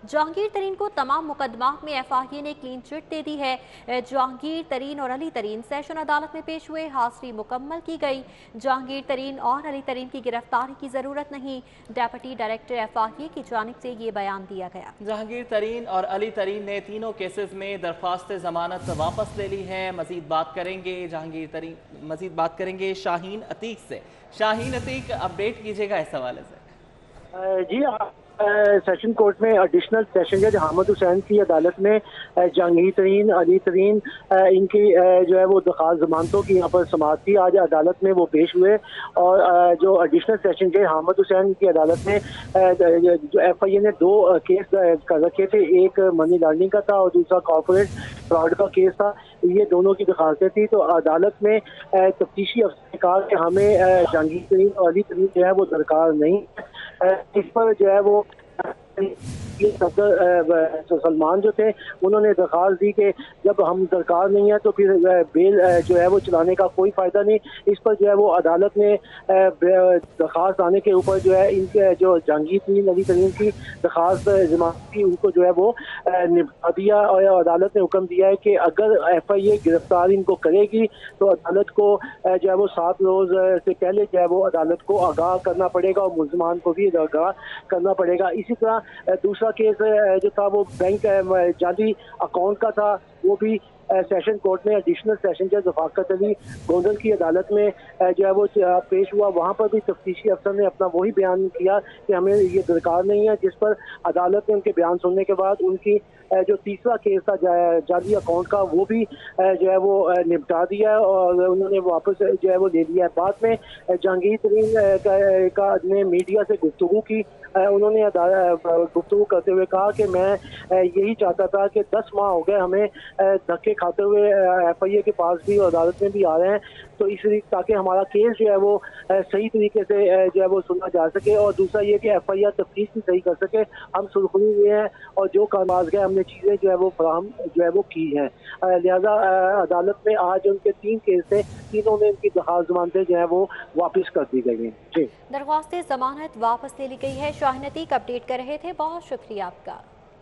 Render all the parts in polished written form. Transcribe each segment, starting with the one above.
जहांगीर तरीन को तमाम मुकदमात में FIA ने क्लीन चिट दे दी है। जहांगीर तरीन और अली तरीन सेशन अदालत में पेश हुए, हाजिरी मुकम्मल की गई। जहांगीर तरीन और अली तरीन की गिरफ्तारी की जरूरत नहीं, डेप्यूटी डायरेक्टर FIA की जानिब से ये बयान दिया गया। जहांगीर तरीन और अली तरीन ने तीनों केसेस में दरख्वास्त जमानत वापस ले ली है। मजीद बात करेंगे शाहीन अतीक से। शाहीन अतीक, अपडेट कीजिएगा इस हवाले से। जी सेशन कोर्ट में एडिशनल सेशन जज हामिद हुसैन की अदालत में जहांगीर तरीन, अली तरीन इनकी जो है वो दरख्वास्त जमानतों की यहाँ पर समाअत थी। आज अदालत में वो पेश हुए और जो एडिशनल सेशन जज हामिद हुसैन की अदालत में जो FIA ने दो केस कर रखे थे, एक मनी लॉन्ड्रिंग का था और दूसरा कॉर्पोरेट फ्रॉड का केस था। ये दोनों की दरख्वास्तें थी। तो अदालत में तफ्तीशी अफसर ने कहा कि हमें जहांगीर तरीन और अली तरीन जो है वो दरकार नहीं है। इस पर जो है वो सदर सलमान जो थे उन्होंने दरख्वास्त दी कि जब हम दरकार नहीं है तो फिर बेल जो है वो चलाने का कोई फ़ायदा नहीं। इस पर जो है वो अदालत ने दरख्वास्त आने के ऊपर जो है इनके जो जहांगीर तरीन, अली तरीन की दरख्वास्त जमानत थी उनको जो है वो निपटा दिया और अदालत ने हुक्म दिया है कि अगर FIA गिरफ्तार इनको करेगी तो अदालत को जो है वो 7 रोज़ से पहले जो है वो अदालत को आगाह करना पड़ेगा और मुल्ज़मान को भी आगाह करना पड़ेगा। इसी तरह दूसरा केस जो था वो बैंक जाली अकाउंट का था, वो भी सेशन कोर्ट में एडिशनल सेशन जज रफाकत अली गोंदल की अदालत में जो है वो पेश हुआ। वहाँ पर भी तफ्तीशी अफसर ने अपना वही बयान किया कि हमें ये दरकार नहीं है, जिस पर अदालत ने उनके बयान सुनने के बाद उनकी जो तीसरा केस था जाली अकाउंट का वो भी जो है वो निपटा दिया और उन्होंने वापस जो है वो ले लिया है। बाद में जहांगीर तरीन का ने मीडिया से गुफ्तगू की। उन्होंने गुफ्तगू करते हुए कहा कि मैं यही चाहता था कि 10 माह हो गए हमें धक्के खाते हुए FIA के पास भी और अदालत में भी आ रहे हैं, तो इसलिए ताकि हमारा केस जो है वो सही तरीके से जो है वो सुना जा सके और दूसरा ये कि FIA तफ्तीश भी सही कर सके। हम सुरखुरी हुए हैं और जो कामाज गए हमने चीज़ें जो है वो फराहम जो है वो की हैं। लिहाजा अदालत में आज उनके 3 केस थे, तीनों में उनकी दरख्वास्त जमानतें जो है वो वापस कर दी गई हैं। जी, दरख्वास्त जमानत वापस ले ली गई है। शाहीन अतीक अपडेट कर रहे थे, बहुत शुक्रिया आपका।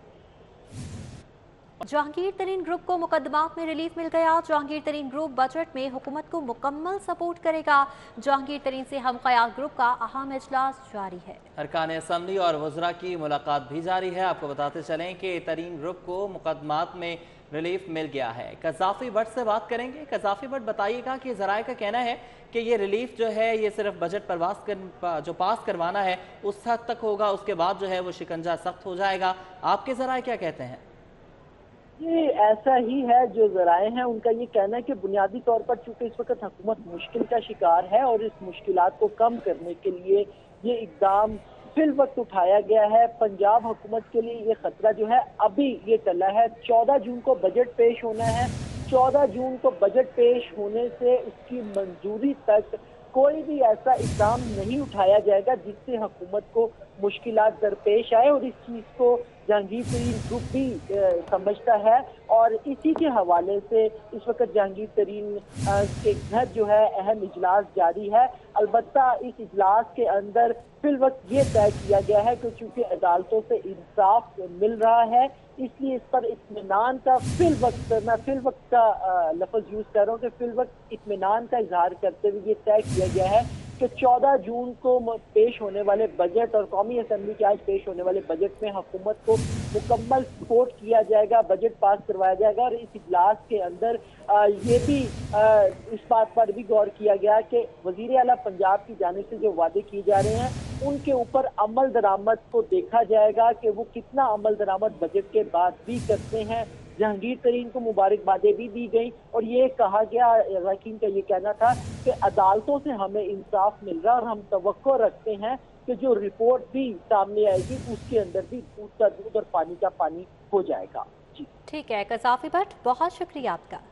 जहांगीर तरीन ग्रुप को मुकदमात में रिलीफ मिल गया। जहांगीर तरीन ग्रुप बजट में हुकूमत को मुकम्मल सपोर्ट करेगा। जहांगीर तरीन से हम ख्याल ग्रुप का अहम इजलास जारी है। अरकान असम्बली और वज़रा की मुलाकात भी जारी है। आपको बताते चलें कि तरीन ग्रुप को मुकदमात में रिलीफ मिल गया है। कज़ाफ़ी भट्ट से बात करेंगे। कज़ाफ़ी भट्ट, बताइएगा कि ज़राए का कहना है कि ये रिलीफ जो है ये सिर्फ बजट जो पास करवाना है उस हद तक होगा, उसके बाद जो है वो शिकंजा सख्त हो जाएगा। आपके ज़राए क्या कहते हैं? ये ऐसा ही है, जो ज़राए हैं उनका ये कहना है कि बुनियादी तौर पर चूंकि इस वक्त हुकूमत मुश्किल का शिकार है और इस मुश्किलात को कम करने के लिए ये इकदाम फिल वक्त उठाया गया है। पंजाब हुकूमत के लिए ये खतरा जो है अभी ये टला है। 14 जून को बजट पेश होना है। 14 जून को बजट पेश होने से उसकी मंजूरी तक कोई भी ऐसा इकदाम नहीं उठाया जाएगा जिससे हुकूमत को मुश्किलात दरपेश आए, और इस चीज़ को जहांगीर तरीन ग्रुप भी समझता है और इसी के हवाले से इस वक्त जहांगीर तरीन के घर जो है अहम इजलास जारी है। अलबत्ता इस इजलास के अंदर फिल वक्त ये तय किया गया है कि चूंकि अदालतों से इंसाफ मिल रहा है इसलिए इस पर इत्मीनान का मैं फिल वक्त का लफ्ज यूज कर रहा हूँ कि फिल वक्त इत्मीनान का इजहार करते हुए ये तय किया गया है कि 14 जून को पेश होने वाले बजट और कौमी असम्बली के आज पेश होने वाले बजट में हुकूमत को मुकम्मल सपोर्ट किया जाएगा, बजट पास करवाया जाएगा। और इस इजलास के अंदर ये भी इस बात पर भी गौर किया गया कि वज़ीर आला पंजाब की जानिब से जो वादे किए जा रहे हैं उनके ऊपर अमल दरामद को देखा जाएगा कि वो कितना अमल दरामद बजट के बाद भी करते हैं। जहांगीर तरीन को मुबारकबादें भी दी गई और ये कहा गया, वकील का ये कहना था कि अदालतों से हमें इंसाफ मिल रहा है और हम तवक्को रखते हैं कि जो रिपोर्ट भी सामने आएगी उसके अंदर भी दूध का दूध और पानी का पानी हो जाएगा। जी ठीक है कज़ाफ़ी भट्ट, बहुत शुक्रिया आपका।